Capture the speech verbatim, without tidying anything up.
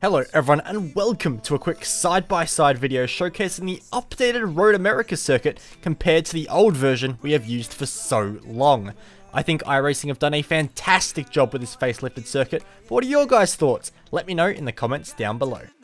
Hello everyone and welcome to a quick side-by-side video showcasing the updated Road America circuit compared to the old version we have used for so long. I think iRacing have done a fantastic job with this facelifted circuit, but what are your guys' thoughts? Let me know in the comments down below.